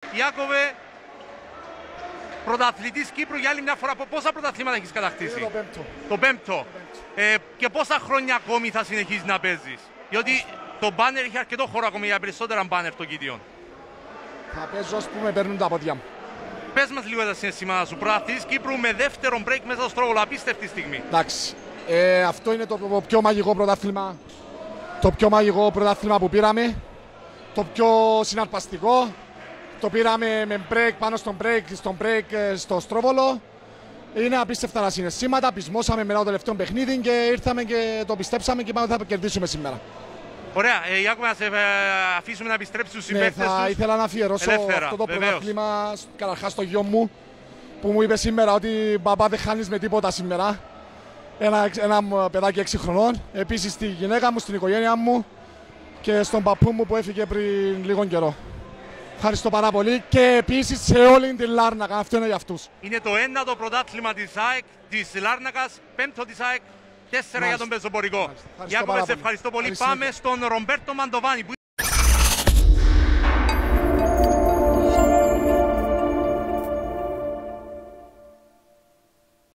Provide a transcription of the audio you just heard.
Ιάκωβε, πρωταθλητής Κύπρου για άλλη μια φορά. Πόσα πρωταθλήματα έχεις κατακτήσει? Το πέμπτο. Το πέμπτο. Και πόσα χρόνια ακόμη θα συνεχίσεις να παίζεις? Διότι το μπάνερ έχει αρκετό χώρο ακόμη για περισσότερα μπάνερ το Gideon. Θα παίζω ως που με παίρνουν τα πόδια μου. Πες μας λίγο τα συναισθήματά σου. Πρωταθλητής Κύπρου με δεύτερο break μέσα στο Στρόβολο. Απίστευτη στιγμή. Εντάξει. Αυτό είναι το πιο μαγικό πρωτάθλημα. Το πιο μαγικό πρωτάθλημα που πήραμε. Το πιο συναρπαστικό. Το πήραμε με break πάνω στον break στο Στρόβολο. Είναι απίστευτα τα συναισθήματα. Πεισμώσαμε μετά το τελευταίο παιχνίδι και ήρθαμε και το πιστέψαμε και πάμε θα κερδίσουμε σήμερα. Ωραία, Ιάκωβε, να σε αφήσουμε να επιστρέψεις στους συμπαίκτες Ναι, θα ήθελα να αφιερώσω ελεύθερα, αυτό το βεβαίως. πρωτάθλημα καταρχάς στο γιο μου που μου είπε σήμερα ότι μπαμπά δεν χάνεις με τίποτα σήμερα. Ένα παιδάκι 6 χρονών. Επίσης στη γυναίκα μου, στην οικογένειά μου και στον παππού μου που έφυγε πριν λίγο καιρό. Ευχαριστώ πάρα πολύ και επίσης σε όλη την Λάρνακα. Αυτό είναι για αυτούς. Είναι το 9ο πρωτάθλημα της ΑΕΚ, της Λάρνακας, 5ο της ΑΕΚ, 4 για τον πεζοπορικό. Ευχαριστώ Ιάκωβε, πάρα σε πολύ. ευχαριστώ πολύ. Ευχαριστώ. Πάμε στον Ρομπέρτο Μαντοβάνη.